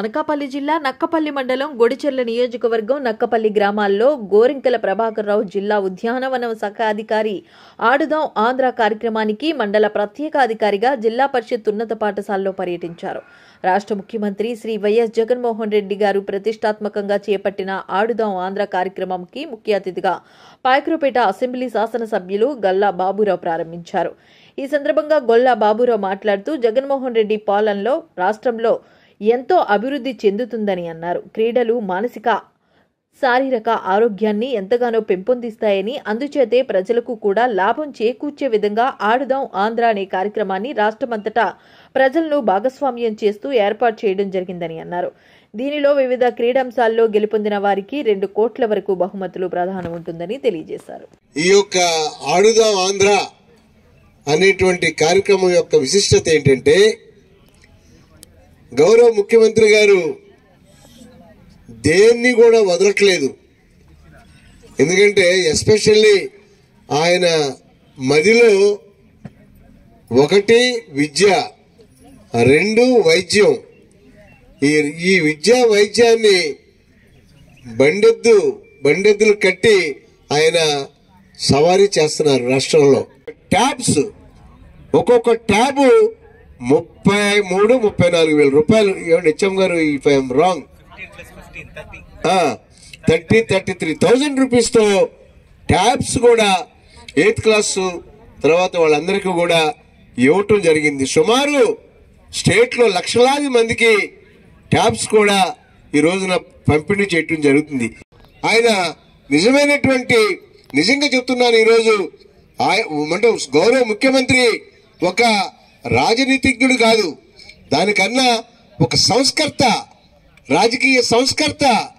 అనకాపల్లి జిల్లా నక్కపల్లి మండలం గొడిచెర్ల నియోజకవర్గం నక్కపల్లి గ్రామాల్లో గోరింకల ప్రభాకర్ రావు జిల్లా ఉద్యానవన శాఖ అధికారి ఆడుదాం ఆంధ్ర కార్యక్రమానికి మండల ప్రత్యేక అధికారిగా జిల్లా పరిషత్ ఉన్నత పాఠశాలలో పర్యటించారు. రాష్ట్ర ముఖ్యమంత్రి శ్రీ వైఎస్ జగన్మోహన్ రెడ్డి గారు ప్రతిష్టాత్మకంగా చేపట్టిన ఆడుదాం ఆంధ్ర కార్యక్రమంకి ముఖ్య అతిథిగా పాయకరపేట అసెంబ్లీ శాసనసభ్యులు గల్లా బాబురావు ప్రారంభించారు. ఈ సందర్భంగా గొల్లా బాబురావు మాట్లాడుతూ జగన్మోహన్ రెడ్డి పాలనలో రాష్ట్రంలో ఎంతో అభివృద్ధి చెందుతుందని అన్నారు. క్రీడలు మానసిక శారీరక ఆరోగ్యాన్ని ఎంతగానో పెంపొందిస్తాయని, అందుచేతే ప్రజలకు కూడా లాభం చేకూర్చే విధంగా ఆడుదాం ఆంధ్ర అనే కార్యక్రమాన్ని రాష్ట్రమంతటా ప్రజలను భాగస్వామ్యం చేస్తూ ఏర్పాటు చేయడం జరిగిందని అన్నారు. దీనిలో వివిధ క్రీడాంశాల్లో గెలుపొందిన వారికి 2 కోట్ల వరకు బహుమతులు ప్రదానం ఉంటుందని తెలియజేశారు. ఈ యొక్క ఆడుదాం ఆంధ్ర అనేటువంటి కార్యక్రమం యొక్క విశిష్టత ఏంటంటే, గౌరవ ముఖ్యమంత్రి గారు దేన్ని కూడా వదలట్లేదు. ఎందుకంటే ఎస్పెషల్లీ ఆయన మదిలో 1 విద్య, 2 వైద్యం. ఈ విద్యా వైద్యాన్ని బండెద్దులు కట్టి ఆయన సవారీ చేస్తున్నారు. రాష్ట్రంలో ట్యాబ్స్, ఒక్కొక్క ట్యాబు 33-34 వేల రూపాయలు. హెచ్ఎం గారు, ఇఫ్ ఐఎమ్ రాంగ్, 33,000 రూపీస్తో ట్యాబ్స్ కూడా 8th క్లాసు తర్వాత వాళ్ళందరికీ కూడా ఇవ్వటం జరిగింది. సుమారు స్టేట్లో లక్షలాది మందికి ట్యాబ్స్ కూడా ఈ రోజున పంపిణీ చేయటం జరుగుతుంది. ఆయన నిజంగా చెప్తున్నాను, ఈరోజు అంటే గౌరవ ముఖ్యమంత్రి ఒక రాజనీతిజ్ఞుడు కాదు, దానికన్నా ఒక సంస్కర్త, రాజకీయ సంస్కర్త.